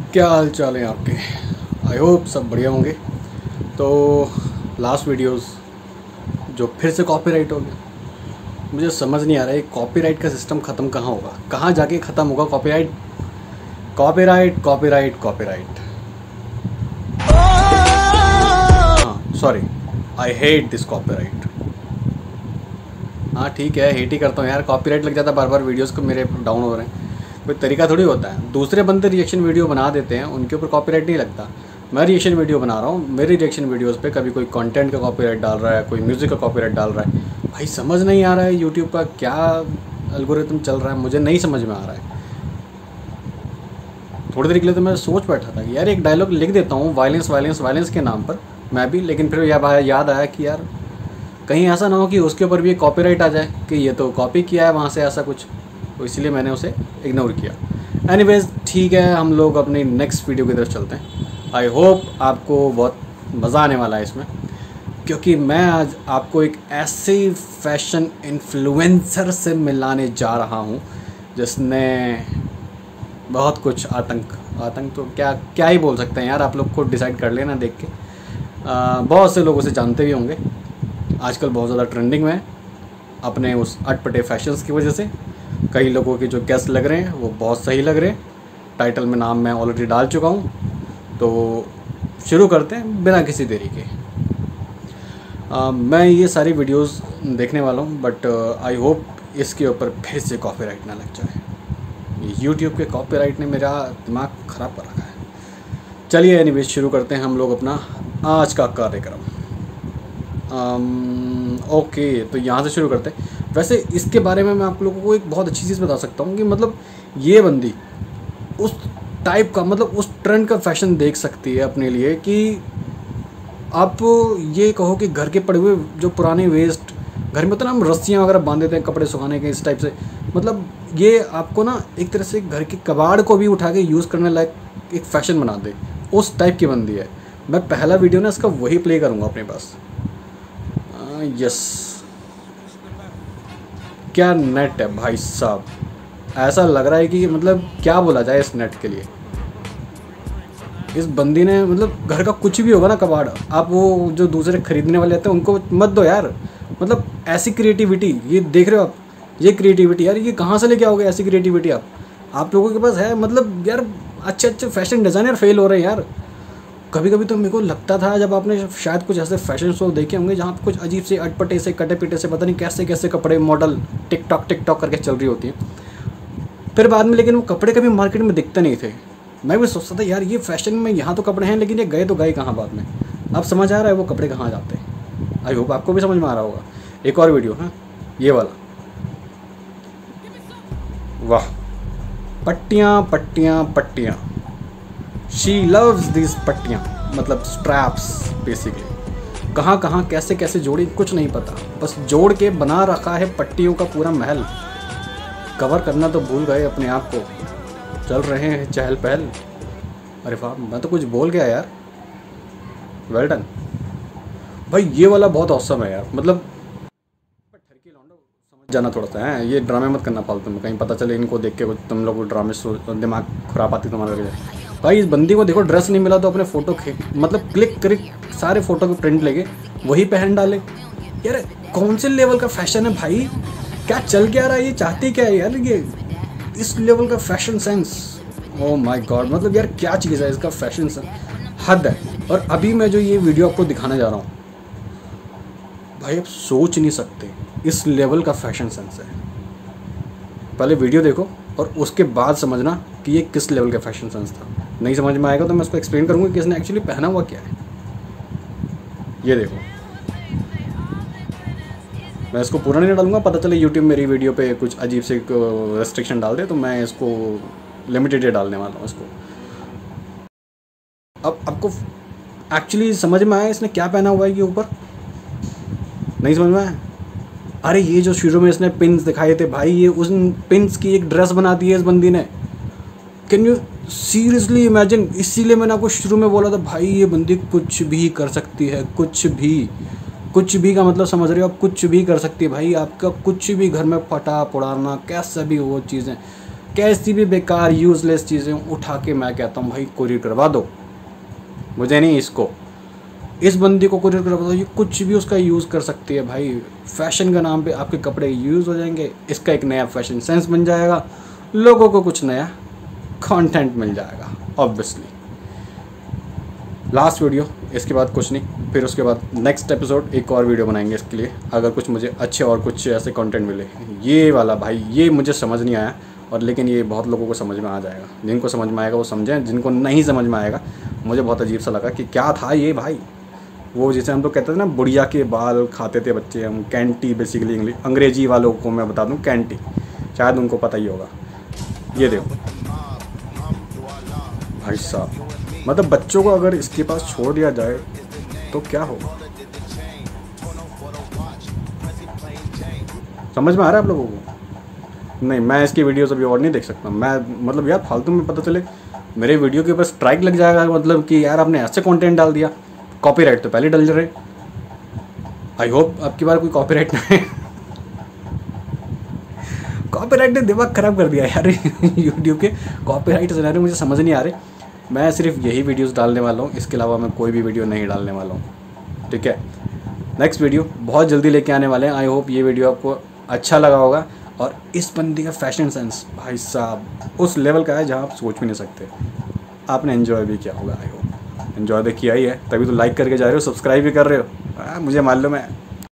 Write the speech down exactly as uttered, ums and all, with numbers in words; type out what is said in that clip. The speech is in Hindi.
क्या हाल चाल है आपके। आई होप सब बढ़िया होंगे। तो लास्ट वीडियोस जो फिर से कॉपीराइट हो गया, मुझे समझ नहीं आ रहा है कॉपीराइट का सिस्टम ख़त्म कहाँ होगा, कहाँ जाके ख़त्म होगा कॉपीराइट कॉपीराइट कॉपीराइट कॉपीराइट हाँ sorry, I hate this copyright. हाँ ठीक है, हेट ही करता हूँ यार। कॉपीराइट लग जाता है बार बार, वीडियोस को मेरे डाउन हो रहे हैं। कोई तरीका थोड़ी होता है। दूसरे बंदे रिएक्शन वीडियो बना देते हैं, उनके ऊपर कॉपीराइट नहीं लगता। मैं रिएक्शन वीडियो बना रहा हूँ, मेरी रिएक्शन वीडियोस पे कभी कोई कंटेंट का कॉपीराइट डाल रहा है, कोई म्यूज़िक का कॉपीराइट डाल रहा है। भाई समझ नहीं आ रहा है यूट्यूब का क्या एल्गोरिथम चल रहा है, मुझे नहीं समझ में आ रहा है। थोड़ी देर के लिए तो मैं सोच बैठा था कि यार एक डायलॉग लिख देता हूँ वायलेंस वायलेंस वायलेंस के नाम पर मैं भी, लेकिन फिर याद याद आया कि यार कहीं ऐसा ना हो कि उसके ऊपर भी एक कॉपीराइट आ जाए कि ये तो कॉपी किया है वहाँ से ऐसा कुछ, तो इसलिए मैंने उसे इग्नोर किया। एनीवेज ठीक है, हम लोग अपनी नेक्स्ट वीडियो की तरफ चलते हैं। आई होप आपको बहुत मज़ा आने वाला है इसमें, क्योंकि मैं आज आपको एक ऐसे फैशन इन्फ्लुएंसर से मिलाने जा रहा हूँ जिसने बहुत कुछ आतंक आतंक तो क्या क्या ही बोल सकते हैं यार, आप लोग खुद डिसाइड कर लेना देख के। आ, बहुत से लोग उसे जानते भी होंगे, आजकल बहुत ज़्यादा ट्रेंडिंग में है अपने उस अटपटे फैशंस की वजह से। कई लोगों के जो गेस्ट लग रहे हैं वो बहुत सही लग रहे हैं। टाइटल में नाम मैं ऑलरेडी डाल चुका हूँ, तो शुरू करते हैं बिना किसी देरी के। आ, मैं ये सारी वीडियोस देखने वाला हूँ, बट आई होप इसके ऊपर फिर से कॉपीराइट ना लग जाए। यूट्यूब के कॉपीराइट ने मेरा दिमाग ख़राब कर रखा है। चलिए एनीवेज शुरू करते हैं हम लोग अपना आज का कार्यक्रम। ओके um, तो यहाँ से शुरू करते हैं। वैसे इसके बारे में मैं आप लोगों को एक बहुत अच्छी चीज़ बता सकता हूँ कि मतलब ये बंदी उस टाइप का, मतलब उस ट्रेंड का फैशन देख सकती है अपने लिए कि आप ये कहो कि घर के पड़े हुए जो पुराने वेस्ट घर में, तो ना हम रस्सियाँ वगैरह बांध देते हैं कपड़े सुखाने के, इस टाइप से। मतलब ये आपको ना एक तरह से घर के कबाड़ को भी उठा के यूज़ करने लायक एक फ़ैशन बना दे, उस टाइप की बंदी है। मैं पहला वीडियो ना इसका वही प्ले करूँगा अपने पास। यस, क्या नेट है भाई साहब, ऐसा लग रहा है कि मतलब क्या बोला जाए इस नेट के लिए। इस बंदी ने मतलब घर का कुछ भी होगा ना कबाड़, आप वो जो दूसरे खरीदने वाले आते हैं उनको मत दो यार। मतलब ऐसी क्रिएटिविटी, ये देख रहे हो आप, ये क्रिएटिविटी यार, ये कहाँ से लेके आओगे ऐसी क्रिएटिविटी आप आप लोगों के पास है? मतलब यार अच्छे अच्छे फैशन डिज़ाइनर फेल हो रहे हैं यार। कभी कभी तो मेरे को लगता था, जब आपने शायद कुछ ऐसे फैशन शो देखे होंगे जहाँ कुछ अजीब से अटपटे से कटे पिटे से पता नहीं कैसे कैसे कपड़े मॉडल टिकटॉक टिकटॉक करके चल रही होती हैं, फिर बाद में लेकिन वो कपड़े कभी मार्केट में दिखते नहीं थे। मैं भी सोचता था यार ये फैशन में यहाँ तो कपड़े हैं, लेकिन ये गए तो गए कहाँ बाद में। अब समझ आ रहा है वो कपड़े कहाँ जाते हैं। आई होप आपको भी समझ में आ रहा होगा। एक और वीडियो है ये वाला, वाह, पट्टियाँ पट्टियाँ पट्टियाँ, शी लव्स दिस पट्टियाँ, मतलब स्ट्रैप्स बेसिकली। कहाँ कहाँ कैसे कैसे जोड़ी कुछ नहीं पता, बस जोड़ के बना रखा है पट्टियों का पूरा महल। कवर करना तो भूल गए अपने आप को, चल रहे हैं चहल पहल। अरे वाह, मैं तो कुछ बोल गया यार। वेल डन भाई, ये वाला बहुत औसम है यार। मतलब ठरकी लौंडो समझ जाना थोड़ा सा है, ये ड्रामे मत करना फालतू में, कहीं पता चले इनको देख के कुछ तुम लोग ड्रामे दिमाग खुरापाती तुम्हारा लग जाए। भाई इस बंदी को देखो, ड्रेस नहीं मिला तो अपने फ़ोटो मतलब क्लिक क्लिक सारे फ़ोटो के प्रिंट लेके वही पहन डाले। यार कौन से लेवल का फैशन है भाई, क्या चल क्या रहा है, ये चाहती क्या है यार ये, इस लेवल का fashion sense. Oh my god, मतलब यार क्या चीज़ है इसका फैशन सेंस, हद है। और अभी मैं जो ये वीडियो आपको दिखाने जा रहा हूँ भाई, आप सोच नहीं सकते इस लेवल का फैशन सेंस है। पहले वीडियो देखो और उसके बाद समझना कि ये किस लेवल का फैशन सेंस था। नहीं समझ में आएगा तो मैं उसको एक्सप्लेन करूँगा कि इसने एक्चुअली पहना हुआ क्या है। ये देखो, मैं इसको पूरा नहीं डालूंगा, पता चले यूट्यूब मेरी वीडियो पे कुछ अजीब से रेस्ट्रिक्शन डाल दे, तो मैं इसको लिमिटेड डालने वाला हूँ इसको। अब आपको एक्चुअली समझ में आया इसने क्या पहना हुआ है ये ऊपर? नहीं समझ में आया? अरे ये जो शुरू में इसने पिन्स दिखाए थे भाई, ये उस पिन्स की एक ड्रेस बना दी है इस बंदी ने। Can you seriously imagine? इसीलिए मैंने आपको शुरू में बोला था भाई ये बंदी कुछ भी कर सकती है, कुछ भी। कुछ भी का मतलब समझ रहे हो आप, कुछ भी कर सकती है भाई। आपका कुछ भी घर में फटा पुराना कैसा भी वो चीज़ें कैसी भी बेकार यूजलेस चीज़ें उठा के मैं कहता हूँ भाई कुरियर करवा दो, मुझे नहीं इसको, इस बंदी को कुरियर करवा दो। ये कुछ भी उसका यूज़ कर सकती है भाई, फैशन का नाम पे आपके कपड़े यूज़ हो जाएंगे, इसका एक नया फैशन सेंस बन जाएगा, लोगों को कुछ नया कंटेंट मिल जाएगा ऑब्वियसली। लास्ट वीडियो, इसके बाद कुछ नहीं, फिर उसके बाद नेक्स्ट एपिसोड एक और वीडियो बनाएंगे इसके लिए, अगर कुछ मुझे अच्छे और कुछ ऐसे कंटेंट मिले। ये वाला भाई ये मुझे समझ नहीं आया, और लेकिन ये बहुत लोगों को समझ में आ जाएगा, जिनको समझ में आएगा वो समझें, जिनको नहीं समझ में आएगा मुझे बहुत अजीब सा लगा कि क्या था ये भाई। वो जैसे हम लोग कहते थे ना बुढ़िया के बाल खाते थे बच्चे, हम कैंटी बेसिकली इंग्लिश अंग्रेजी वालों को मैं बता दूं कैंटी, शायद उनको पता ही होगा। ये देखो भाई साहब, मतलब बच्चों को अगर इसके पास छोड़ दिया जाए तो क्या होगा, समझ में आ रहा है आप लोगों को? नहीं, मैं इसकी वीडियोस अभी और नहीं देख सकता मैं, मतलब यार फालतू में पता चले मेरे वीडियो के ऊपर स्ट्राइक लग जाएगा, मतलब कि यार आपने ऐसे कंटेंट डाल दिया, कॉपीराइट तो पहले डल रहे। आई होप अब की बार कोई कॉपीराइट ना है। कॉपीराइट ने दिमाग खराब कर दिया यार यूट्यूब के कॉपीराइट सिनेरियो मुझे समझ नहीं आ रहे। मैं सिर्फ यही वीडियोस डालने वाला हूँ, इसके अलावा मैं कोई भी वीडियो नहीं डालने वाला हूँ, ठीक है। नेक्स्ट वीडियो बहुत जल्दी लेके आने वाले हैं। आई होप ये वीडियो आपको अच्छा लगा होगा। और इस बंदी का फैशन सेंस भाई साहब उस लेवल का है जहाँ आप सोच भी नहीं सकते। आपने एंजॉय भी किया होगा, आई होप एंजॉय तो किया ही है, तभी तो लाइक करके जा रहे हो, सब्सक्राइब भी कर रहे हो। आ, मुझे मालूम है